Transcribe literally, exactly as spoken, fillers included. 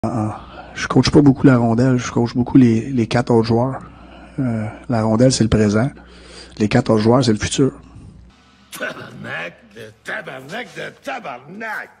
Ah, je coach pas beaucoup la rondelle, je coach beaucoup les, les quatre autres joueurs. Euh, la rondelle, c'est le présent. Les quatre autres joueurs, c'est le futur. Tabarnak de tabarnak de tabarnak!